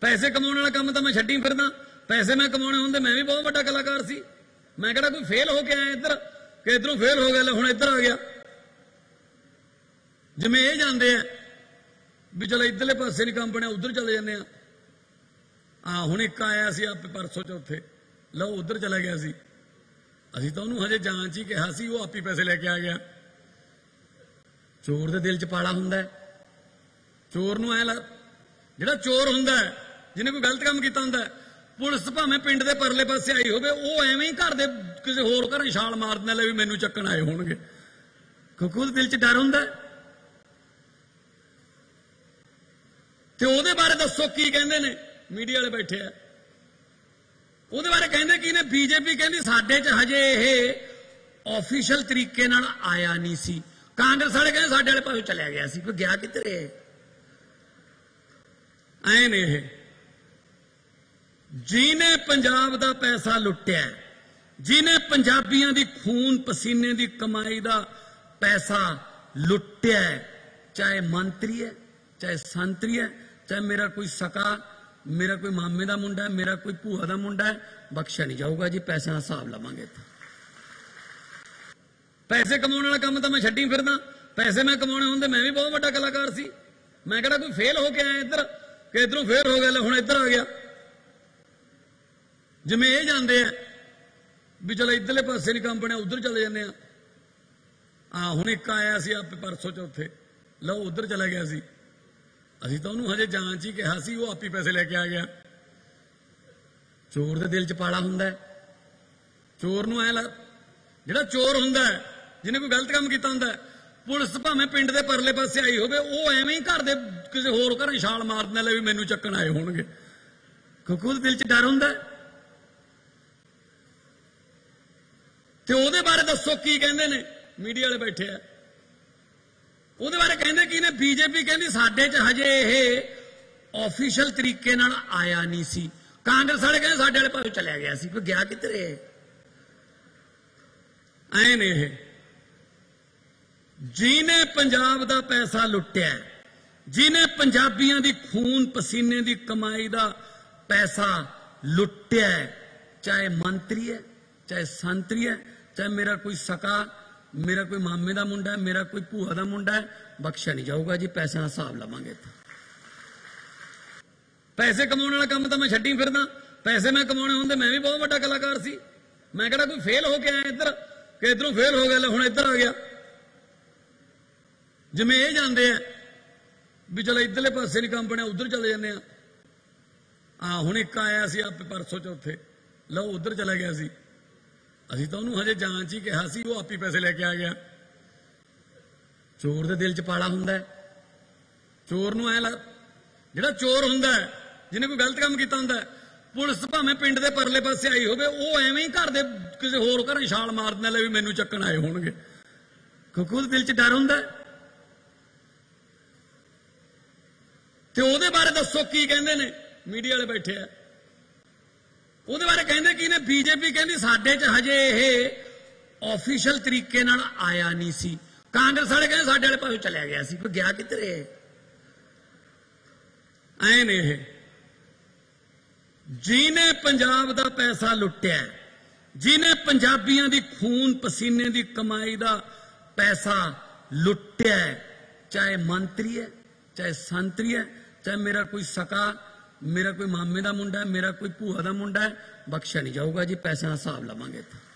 पैसे कमाने वाला काम तो मैं छड्डी फिरदा। पैसे मैं कमाने होंदे मैं भी बहुत बड़ा कलाकार सी। मैं कहड़ा कोई फेल होके आया इधर कि इधरों फेल हो गया हुण इधर आ गया। जिवें ये जांदे आ भी चलो इधरले पासे नहीं काम बनया उधर चले जाने हुण एक आया सी आप परसों चौथे लो उधर चला गया सी। असीं तां उहनूं हजे जांच ही कहा सी, वो आप ही पैसे लेके आ गया। चोर दे दिल च पाड़ा हुंदा है। चोर नूं ऐ जिहड़ा चोर हुंदा है जिन्हें कोई गलत काम कीता हुंदा है, पुलिस भावें पिंड दे परले पासे आई होवे वो एवें ही घर दे किसी होर घरें छाल मारने लगे भी मैनूं चक्कण आए होणगे, क्योंकि उहदे दिल च डर हुंदा है। ते ओहदे बारे दस्सो की कहंदे ने मीडिया वाले बैठे आ, ਉਹਦੇ ਬਾਰੇ ਕਹਿੰਦੇ ਕਿ ਨੇ बीजेपी ਕਹਿੰਦੀ ਸਾਡੇ ਚ ਹਜੇ ਇਹ ਆਫੀਸ਼ੀਅਲ ਤਰੀਕੇ ਨਾਲ ਆਇਆ ਨਹੀਂ ਸੀ। ਕਾਂਗਰਸ ਵਾਲੇ ਕਹਿੰਦੇ ਸਾਡੇ ਵਾਲੇ ਪਾਸੇ ਚਲਿਆ ਗਿਆ ਸੀ, ਕੋਈ ਗਿਆ ਕਿੱਧਰੇ ਐ ਨੇ। ਇਹ ਜਿਹਨੇ ਪੰਜਾਬ ਦਾ ਪੈਸਾ ਲੁੱਟਿਆ, ਜਿਹਨੇ ਪੰਜਾਬੀਆਂ ਦੀ ਖੂਨ ਪਸੀਨੇ ਦੀ ਕਮਾਈ ਦਾ ਪੈਸਾ ਲੁੱਟਿਆ, ਚਾਹੇ ਮੰਤਰੀ ਹੈ ਚਾਹੇ ਸੰਤਰੀ ਹੈ ਚਾਹੇ ਮੇਰਾ ਕੋਈ ਸਕਾ मेरा कोई मामे का मुंडा है मेरा कोई भूआ का मुंडा है, बख्शा नहीं जाऊगा जी। पैसे का हिसाब लवांगे। पैसे कमाने वाला काम तो मैं छड्डी फिरदा। पैसे मैं कमाने होंदे मैं भी बहुत बड़ा कलाकार सी। मैं कहड़ा कोई फेल होके आया इधर कि इधरों फेल हो गया हुण इधर आ गया। जिवें ये जांदे आ भी चलो इधरले पासे नहीं काम बनया उधर चले जाने हुण एक आया सी आप परसों चौथे लो उधर चला गया सी। असीं तां उहनूं हजे जांच ही कहा सी, वो आप ही पैसे लेके आ गया। चोर दे दिल च पाड़ा हुंदा है। चोर नूं ऐ जिहड़ा चोर हुंदा है जिन्हें कोई गलत काम कीता हुंदा है, पुलिस भावें पिंड दे परले पासे आई होवे वो एवें ही घर दे किसी होर घरें छाल मारने लगे भी मैनूं चक्कण आए होणगे, क्योंकि उहदे दिल च डर हुंदा है। ते ओहदे बारे दस्सो की कहंदे ने मीडिया वाले बैठे आ। ਉਹਦੇ ਬਾਰੇ ਕਹਿੰਦੇ ਕਿ ਨੇ बीजेपी ਕਹਿੰਦੀ ਸਾਡੇ ਚ ਹਜੇ ਇਹ ਆਫੀਸ਼ੀਅਲ ਤਰੀਕੇ ਨਾਲ ਆਇਆ ਨਹੀਂ ਸੀ। ਕਾਂਗਰਸ ਵਾਲੇ ਕਹਿੰਦੇ ਸਾਡੇ ਵਾਲੇ ਪਾਸੇ ਚਲਿਆ ਗਿਆ ਸੀ, ਕੋਈ ਗਿਆ ਕਿੱਧਰੇ ਐ ਨੇ। ਇਹ ਜਿਹਨੇ ਪੰਜਾਬ ਦਾ ਪੈਸਾ ਲੁੱਟਿਆ, ਜਿਹਨੇ ਪੰਜਾਬੀਆਂ ਦੀ ਖੂਨ ਪਸੀਨੇ ਦੀ ਕਮਾਈ ਦਾ ਪੈਸਾ ਲੁੱਟਿਆ, ਚਾਹੇ ਮੰਤਰੀ ਹੈ ਚਾਹੇ ਸੰਤਰੀ ਹੈ ਚਾਹੇ ਮੇਰਾ ਕੋਈ ਸਕਾ मेरा कोई मामे का मुंडा है मेरा कोई भूआ का मुंडा है, बख्शा नहीं जाऊगा जी। पैसे का हिसाब लवांगे। पैसे कमाने वाला काम तो मैं छड्डी फिरदा। पैसे मैं कमाने होंदे मैं भी बहुत बड़ा कलाकार सी। मैं कहड़ा कोई फेल होके आया इधर कि इधरों फेल हो गया हुण इधर आ गया। जिवें ये जांदे आ भी चलो इधरले पासे नहीं काम बनया उधर चले जाने हुण एक आया सी आप परसों चौथे लो उधर चला गया सी। असीं तां उहनूं हजे जांच ही कहा सी, वो आप ही पैसे लेके आ गया। चोर दे दिल च पाड़ा हुंदा है। चोर नूं ऐ जिहड़ा चोर हुंदा है जिन्हें कोई गलत काम कीता हुंदा है, पुलिस भावें पिंड दे परले पासे आई होवे वो एवें ही घर दे किसी होर घरें छाल मारने लगे भी मैनूं चक्कण आए होणगे, क्योंकि उहदे दिल च डर हुंदा है। ते ओहदे बारे दस्सो की कहंदे ने मीडिया वाले बैठे आ। ਉਹਦੇ ਬਾਰੇ ਕਹਿੰਦੇ ਕਿ ਨੇ बीजेपी ਕਹਿੰਦੀ ਸਾਡੇ ਚ ਹਜੇ ਇਹ ਆਫੀਸ਼ੀਅਲ ਤਰੀਕੇ ਨਾਲ ਆਇਆ ਨਹੀਂ ਸੀ। ਕਾਂਗਰਸ ਵਾਲੇ ਕਹਿੰਦੇ ਸਾਡੇ ਵਾਲੇ ਪਾਸੇ ਚਲਿਆ ਗਿਆ ਸੀ, ਕੋਈ ਗਿਆ ਕਿੱਧਰੇ ਐ ਨੇ। ਇਹ ਜਿਹਨੇ ਪੰਜਾਬ ਦਾ ਪੈਸਾ ਲੁੱਟਿਆ, ਜਿਹਨੇ ਪੰਜਾਬੀਆਂ ਦੀ ਖੂਨ ਪਸੀਨੇ ਦੀ ਕਮਾਈ ਦਾ ਪੈਸਾ ਲੁੱਟਿਆ, ਚਾਹੇ ਮੰਤਰੀ ਹੈ ਚਾਹੇ ਸੰਤਰੀ ਹੈ ਚਾਹੇ ਮੇਰਾ ਕੋਈ ਸਕਾ मेरा कोई मामे का मुंडा है मेरा कोई भूआ का मुंडा है, बख्शा नहीं जाऊगा जी। पैसे का हिसाब लवांगे।